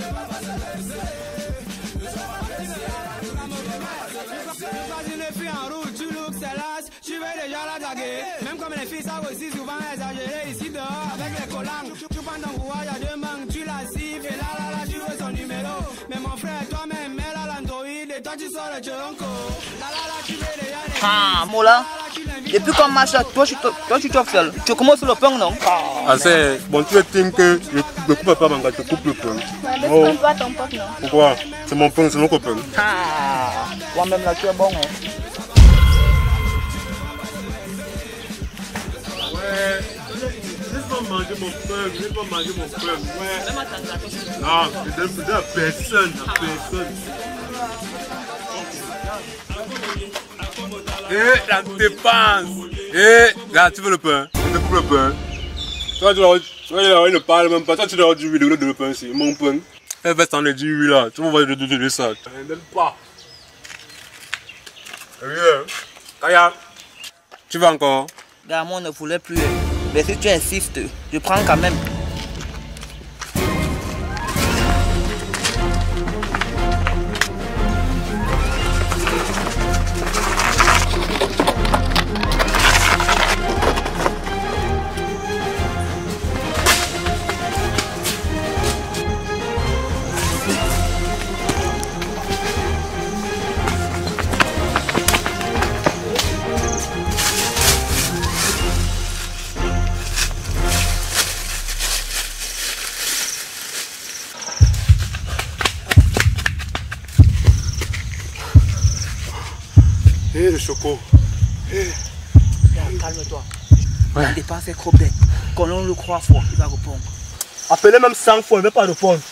Une fille en route, tu look celle-là, tu veux déjà la draguer. Même comme les filles savent aussi souvent exagérer ici dehors avec les collants. Tu prends ton courage à deux mains, tu la siffles et là, tu veux son numéro. Mais mon frère, toi-même, elle a l'android et toi tu sors le tronco. Là, tu veux déjà les Ah, Mola. Depuis qu'on marche là, toi tu t'offres seul. Tu commences le pain, non? Ah, c'est bon, tu estimes que je coupe pas mon gars, je coupe le pain. Oh. Pas ton pote, non? Pourquoi? C'est mon pain, c'est mon copain. Ah, toi-même là, tu es bon, hein? Ouais, je vais pas manger mon pain, je vais pas manger mon pain. Ouais. Non, je donne à personne, à personne. Eh, la dépense. Eh, regarde, tu veux le pain? Je te coupe le pain. Toi, il ne parle même pas. Toi, tu dois dire oui, le pain ici. Mon pain. Elle va t'en dire oui là. Tu vas voir de ça. Je n'aime pas. Rien. Kaya, tu vas encore? Gars, moi on ne voulait plus. Mais si tu insistes, je prends quand même. Hé, le choco. Calme-toi. Ouais. La dépense est trop bête. Quand on le croit fort, il va répondre. Appelez même 100 fois, il ne va pas répondre.